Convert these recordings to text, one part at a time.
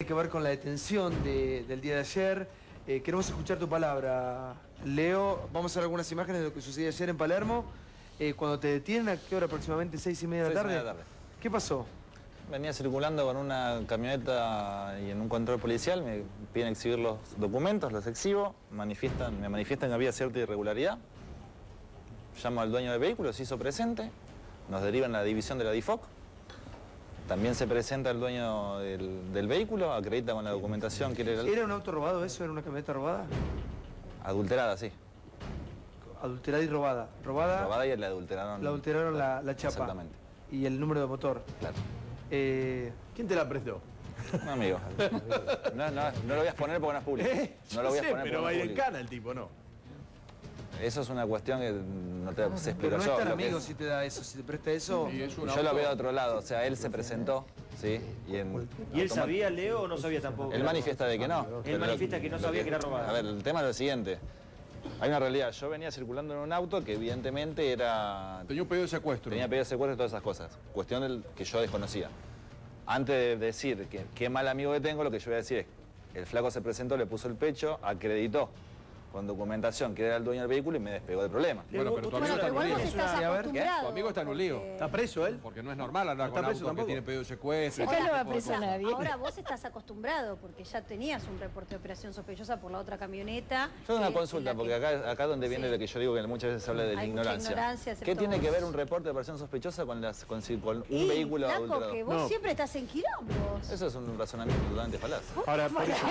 Que ver con la detención del día de ayer. Queremos escuchar tu palabra, Leo. Vamos a ver algunas imágenes de lo que sucedió ayer en Palermo. Cuando te detienen, ¿a qué hora aproximadamente? ¿6:30 de la tarde? 6:30 de la tarde. ¿Qué pasó? Venía circulando con una camioneta y en un control policial me piden exhibir los documentos, los exhibo, me manifiestan que había cierta irregularidad. Llamo al dueño del vehículo, se hizo presente, nos derivan a la división de la DIFOC. También se presenta el dueño del vehículo, acredita con la documentación que era... ¿Era un auto robado eso? ¿Era una camioneta robada? Adulterada, sí. Adulterada y robada. Robada y la adulteraron. La adulteraron la chapa. Exactamente. Y el número de motor. Claro. ¿Quién te la prestó? Un amigo. No lo voy a exponer porque no es público. No lo voy a exponer pero va a porque ir no es en público. cana el tipo, ¿no? Eso es una cuestión que no te sé explicar Pero no yo. es tan Lo que amigo si te da eso, si te presta eso. yo lo veo de otro lado, o sea, él se presentó, ¿sí? ¿Y él sabía, Leo, o no sabía tampoco? Él manifiesta de que no. Él manifiesta que no sabía que era robada. A ver, el tema es lo siguiente. Hay una realidad. Yo venía circulando en un auto que evidentemente era... Tenía un pedido de secuestro. Tenía pedido de secuestro y todas esas cosas. Cuestión que yo desconocía. Antes de decir que qué mal amigo que tengo, lo que yo voy a decir es el flaco se presentó, le puso el pecho, acreditó con documentación que era el dueño del vehículo y me despegó del problema. Bueno, pero tu amigo está en un igual lío. vos estás acostumbrado. Tu amigo está en un lío. ¿Está preso él? Porque no es normal andar ¿No está con preso autos que tampoco? tienen pedido de secuestro. Acá no va ese tipo de preso cosas. nadie. Ahora vos estás acostumbrado porque ya tenías un reporte de operación sospechosa por la otra camioneta. Yo tengo una que- consulta, en la porque que- acá donde viene Sí. lo que yo digo que muchas veces se habla de la Hay mucha ignorancia. ignorancia, ¿Qué tiene que todos. ver un reporte de operación sospechosa con un Y, vehículo flaco, adulterado? que vos No. siempre estás en quilombos. Eso es un razonamiento totalmente falaz. Ahora, por eso,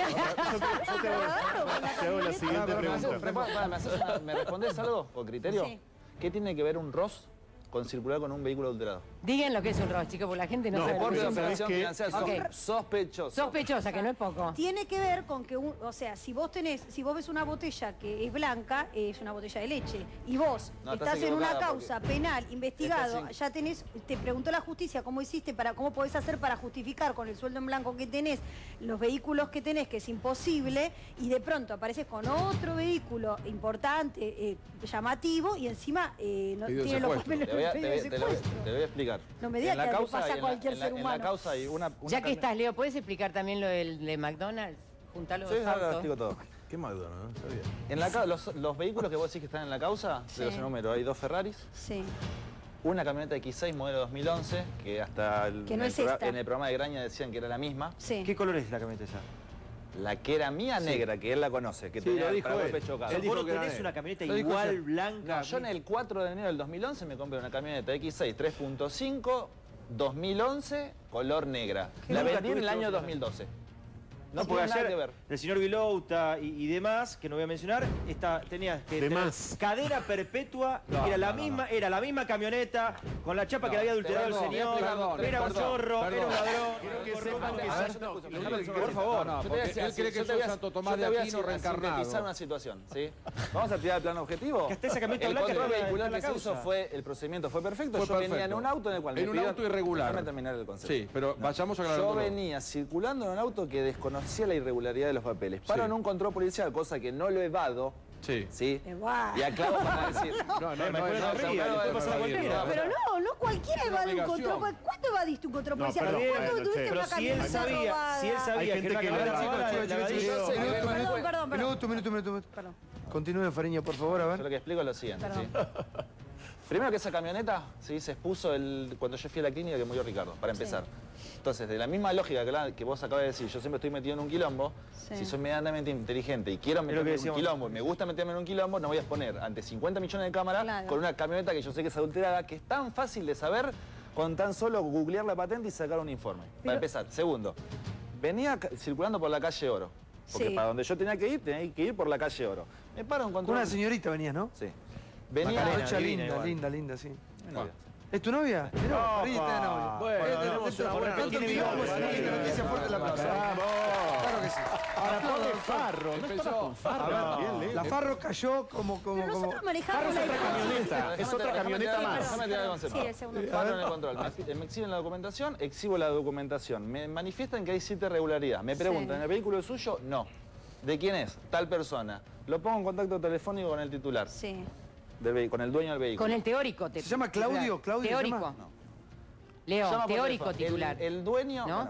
te hago la siguiente pregunta. ¿Me respondés algo con criterio? Sí. ¿Qué tiene que ver un ROS con circular con un vehículo adulterado? Digan lo que es un ROS, chicos, porque la gente no, No, sabe lo Reporte que de es un ROS. operación que- financiera Ok. sospechosa. Sospechosa, que no es poco. Tiene que ver con que, o sea, si vos ves una botella que es blanca, es una botella de leche, y vos No, estás estás en una equivocada causa penal, investigado, Estás ya tenés, te preguntó la justicia cómo cómo podés hacer para justificar con el sueldo en blanco que tenés, los vehículos que tenés, que es imposible, y de pronto apareces con otro vehículo importante, llamativo, y encima no Pedido de tiene los secuestro. papeles Te voy a, del te pedido de voy- te lo voy- secuestro. te lo voy a explicar. No me digas En la que le causa pasa y a en cualquier ser en la humano. causa hay una Ya que estás, Leo, ¿puedes explicar también lo de McDonald's? Juntalo Sí, los ahora lo autos. explico todo. ¿Qué McDonald's? No sabía. En la los vehículos que vos decís que están en la causa, Sí. de los números, hay 2 Ferraris, Sí. una camioneta X6 modelo 2011, que hasta Que no es esta. en el programa de Graña decían que era la misma. Sí. ¿Qué color es la camioneta esa? La que era mía negra, que él la conoce, que Sí, tenía lo el dijo paragolpe él. chocado. Él dijo ¿Vos no que era tenés negro. una camioneta Lo dijo igual, ayer. blanca? No, yo en el 4 de enero del 2011 me compré una camioneta X6 3.5 2011 color negra. ¿Qué La nunca vendí en el tuviste año vos una? 2012. No No, porque tiene nada que ayer ver. el señor Vilouta y demás, que no voy a mencionar, tenías que tener Demás. cadena perpetua, No, era, la no, misma, era la misma camioneta, con la chapa que le había adulterado el perdón, señor, perdón, era un perdón, chorro, perdón. era un ladrón. Quiero que era un sepan corrupto. que A ver, son- yo te escucho. por favor. No, Yo te voy a porque decir él así, cree que yo te sos voy a- Santo yo Tomás te de voy a Aquino sintetizar reencarnado. una situación, ¿sí? Vamos a tirar el plano objetivo. Que hasta esa camioneta El blanca control está en vehicular la que se hizo causa. fue, el procedimiento fue perfecto. Fue Yo venía en perfecto. un auto en el cual En me un pidieron- auto irregular. Déjame terminar el concepto. Sí, pero vayamos a Yo aclarándolo. venía circulando en un auto que desconocía la irregularidad de los papeles. Paro Sí. en un control policial, cosa que no lo evado, Sí. ¿sí? Guau. Y aclavo para decir... No, no, Me no, pone no, la ría, no, después no, pasa no, cualquiera. no, Pero no cualquiera Es una evade un obligación. control. ¿Cuándo evadiste un control No, policial? perdón, ¿Cuándo bueno, tuviste che. una Pero si él camioneta sabía, robada? si él Hay sabía que gente era que una le da- camioneta robada, chicos, la había chicos, dicho. Perdón. Minuto. Perdón. Continúe, Fariña, por favor, a Yo ver. lo que explico es lo siguiente, Perdón. ¿sí? Primero que esa camioneta, ¿sí? Se expuso cuando yo fui a la clínica que murió Ricardo, para empezar. Entonces, de la misma lógica que vos acabas de decir, yo siempre estoy metido en un quilombo, Sí. si soy medianamente inteligente y quiero lo que meterme en un decíamos. quilombo y me gusta meterme en un quilombo, no voy a exponer ante 50 millones de cámaras Claro. con una camioneta que yo sé que es adulterada, que es tan fácil de saber con tan solo googlear la patente y sacar un informe. Para Pero- empezar. Segundo, venía circulando por la calle Oro. Porque Sí. para donde yo tenía que ir por la calle Oro. Me paro en Con control. una señorita venías, ¿no? Sí. Venía... Macarena. Mucha divina linda, igual. linda, sí. Mi novia. ¿Es tu novia? Mirá, Opa. Fariña está de novia. Bueno, tenemos una buena ¿Cuánto noticia. quilombo? Tiene Sí, video. noticia fuerte la plaza. ¡Vamos! Claro que sí. Ahora, pobre Farro, no Empezó. estaba con Farro. A ver, Bien, Leo. la Farro cayó como... Pero nosotros manejamos la camioneta. Es otra camioneta más. Déjame tirar el concepto. Sí, el segundo. Paro en el control. Me exhiben la documentación, exhibo la documentación. Me manifiestan que hay cierta irregularidad. Me preguntan, Sí. ¿el vehículo es suyo? No. ¿De quién es? Tal persona. Lo pongo en contacto telefónico con el titular, Sí. con el dueño del vehículo. Con el teórico. ¿Se llama Claudio? titular. ¿Claudio se Teórico. llama? Leo, Llama por teórico teléfono. titular. El dueño... ¿No? Bueno,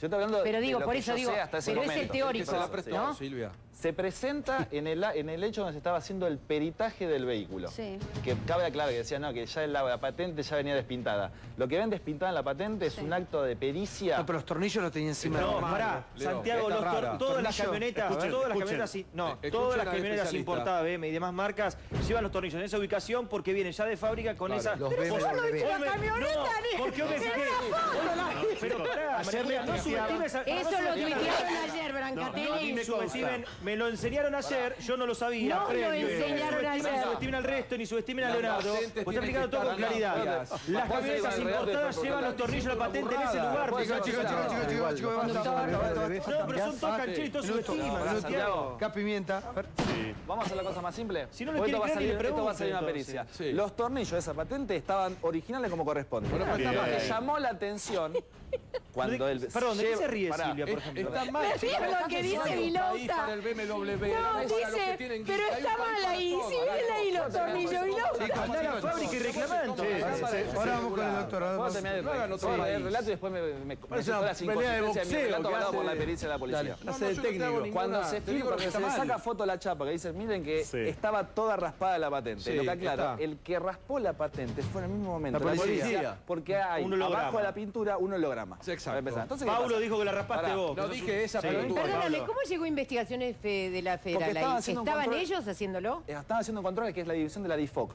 Yo estoy hablando Pero de digo, lo por que eso yo digo, sé hasta ese pero es el momento. teórico, Se la prestó, ¿no? Silvia. Se presenta en el hecho donde se estaba haciendo el peritaje del vehículo. Sí. Que cabe aclarar que decía, no, que ya la patente ya venía despintada. Lo que ven despintada en la patente es un acto de pericia. No, pero los tornillos los tenía encima. No, de la pará, Leo, Santiago, está rara. todas las Tornillo. camionetas, Escuchen, todas las escuchen. camionetas, no, Escuchen todas las al camionetas especialista. importadas, BM y demás marcas, llevan los tornillos en esa ubicación porque vienen ya de fábrica con Claro. esa... Los Pero yo no BMW. he visto la Hoy me- camioneta, no, ni... porque hoy me ni fijé. una foto, la- Pero pará, Ayer María, le no tuiteaba- subestimes a... Eso no lo subestimes- tuitearon ayer, Brancatelli. me subestimen, me lo enseñaron ayer, yo no lo sabía. No, lo previo. enseñaron Ni ayer. subestimen al resto, ni subestimen a Las Leonardo. patentes Pues está tienen explicando que todo con estar claridad. limpias. Las Vos camionetas decís el relato importadas de llevan los tornillos, la patente en ese lugar. Vos Chicos, decís- chicos, chicos, basta, basta, basta. No, pero son todos cancheros y todos subestiman, Pará, Santiago. Santiago. Acá pimienta. A ver. Vamos a hacer la cosa más simple. Si no le Porque quiere esto va a creer, salir, ni le esto va a salir una pregunte, pericia. entonces. Sí. Los tornillos de esa patente estaban originales como corresponde. Bueno, pero está Lo mal. que llamó la atención cuando él... Perdón, ¿de qué se ríe Pará, Silvia, por ejemplo? Está mal. Me río lo que dice País Vilauta. para el BMW. No, para los que dice, tienen pero guita, hay un está país mal para ahí, todo, si viene ahí los tornillos, Vilauta. Andá a la fábrica y reclamante. Ahora vamos con el doctor. ¿Puedo terminar el, No hagan otro puedo país. el relato y después me Parece todas una las pelea de inconsistencias de mi boxeo relato que avalado hace- por la pericia de la policía? Hace de yo no te hago técnico. ninguna- Cuando se te digo filma, lo que que está se le mal. saca foto a la chapa, que dice, miren que Sí. estaba toda raspada la patente. Sí, Lo que aclara, está. el que raspó la patente fue en el mismo momento. La policía. Porque hay Un holograma. abajo de la pintura un holograma. Sí, exacto. Para empezar. Entonces, ¿qué Paulo pasa? dijo que la raspaste Pará, vos. No dije esa, pero tú. Perdóname, ¿cómo llegó investigaciones de la federal estaban ahí? haciendo un ¿Estaban control- ellos haciéndolo? Estaban haciendo controles, que es la división de la DIFOC.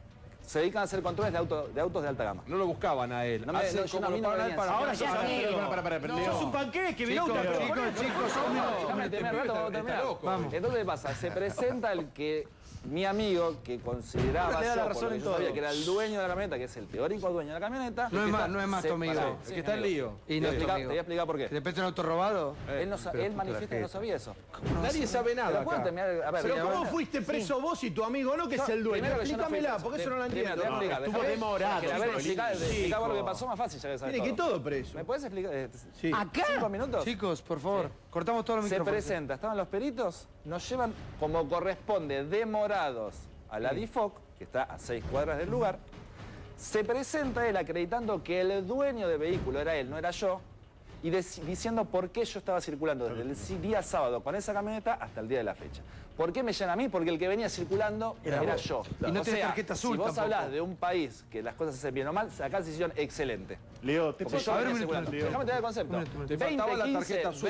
Se dedican a hacer controles de autos de alta gama. No lo buscaban a él. No me- Hacen no, yo como a mí lo no pagan me a él venían. para... Ahora ya Ya sé. sé. Sos un panqueque, Vilauta. pero Chicos, ponete. chicos, un minuto. Déjame terminar el rato, vamos a Está terminar. loco. Vamos. Entonces, ¿qué pasa? Se presenta el que mi amigo, que consideraba Le da la yo, razón por lo en que yo sabía todo. que era el dueño de la camioneta, que es el teórico dueño de la camioneta. No es más se- tu amigo. pará, El sí, que está en amigo. lío. Y Te no voy es tu a amigo. explicar por ¿De qué. repente un auto robado? Él, no, él manifiesta que no sabía eso. Nadie sabe nada Pero puedo acá. terminar, a ver, Pero a ¿cómo ver. fuiste preso vos y tu amigo no, que es el dueño? Primero que yo no fui Explícamela, preso. porque eso no lo Primero, entiendo. te voy a explicar, Estuvo déjame- demorado. A ver, explicar chico. lo que pasó más fácil, ya que sabes Tiene que todo. todo preso. ¿Me puedes explicar? Sí. ¿Acá? 5 minutos. Chicos, por favor, cortamos todos los Se micrófonos. presenta, estaban los peritos, nos llevan como corresponde demorados a la DIFOC, que está a 6 cuadras del lugar. Se presenta él acreditando que el dueño del vehículo era él, no era yo, y diciendo por qué yo estaba circulando desde el día sábado con esa camioneta hasta el día de la fecha. ¿Por qué me llenan a mí? Porque el que venía circulando era yo. Y no O tenés sea, tarjeta azul si vos tampoco. hablás de un país que las cosas se hacen bien o mal, acá se hicieron excelente. Leo, te Porque puedo yo a ver, venía un minuto, circulando. Déjame tener el concepto. Te faltaba la tarjeta azul.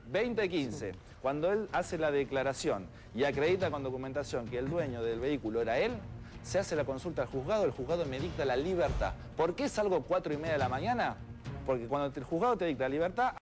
2015, cuando él hace la declaración y acredita con documentación que el dueño del vehículo era él, se hace la consulta al juzgado, el juzgado me dicta la libertad. ¿Por qué salgo 4:30 de la mañana? Porque cuando el juzgado te dicta la libertad,